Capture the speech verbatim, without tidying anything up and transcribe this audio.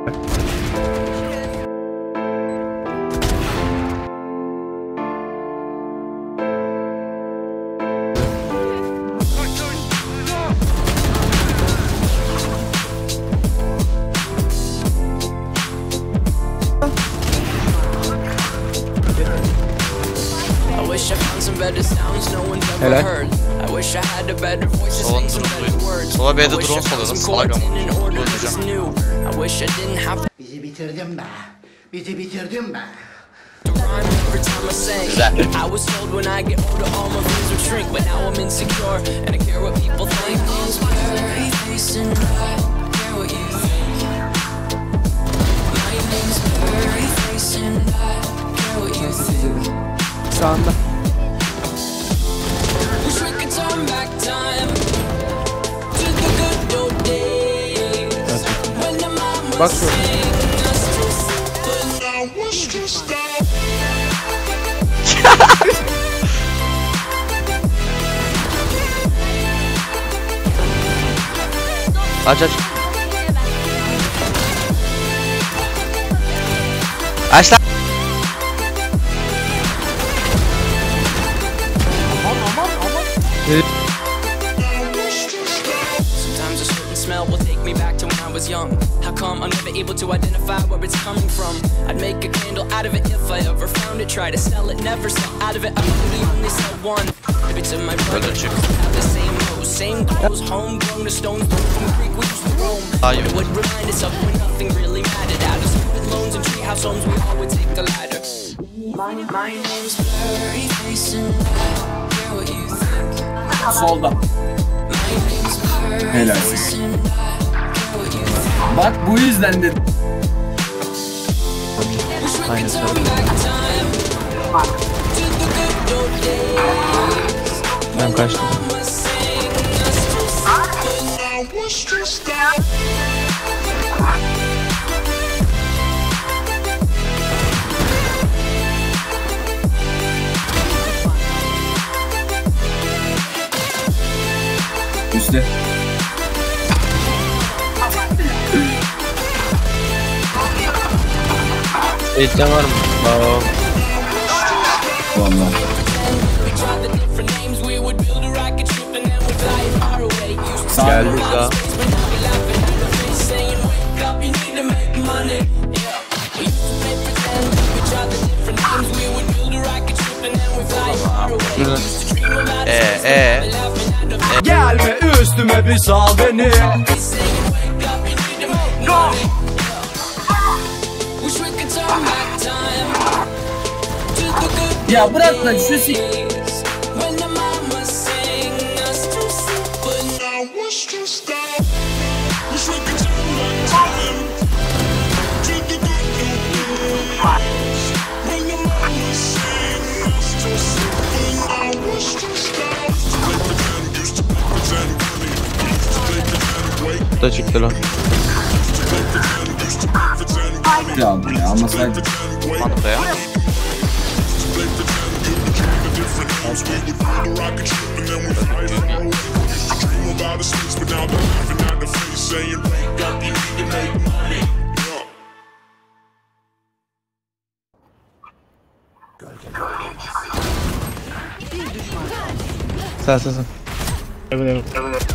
Helal. Sola B'de drone salıyorlar. Salak ama. Bizi bitirdin be. Bizi bitirdin be. Güzel. Sağında. Bak şu. Aç aç. Aç lan. Aman aman aman. Young. How come I'm never able to identify where it's coming from? I'd make a candle out of it if I ever found it. Try to sell it, never sell out of it. I really only sell one. Maybe to my brother, have the same nose, same clothes, homegrown, a stone's throw from the creek we used to roam. But it would remind us of when nothing really mattered. Out of stupid loans and treehouse homes, we all would take the ladder. My, my name's Blurry Face and I care what you think. Solda. My name's Blurry Face and I. Bak bu yüzden dedim. Aynısı. Ben kaçtım. Üstte. Editleyen var mı? Bravo. Vallahi. Geldik ha. Eee eee Gelme üstüme bir sal beni. Ya bırak lan şu sik. Bu da çıktı lan. Ya ya ama sen Mantıklı ya. sen sen sen. Evet evet.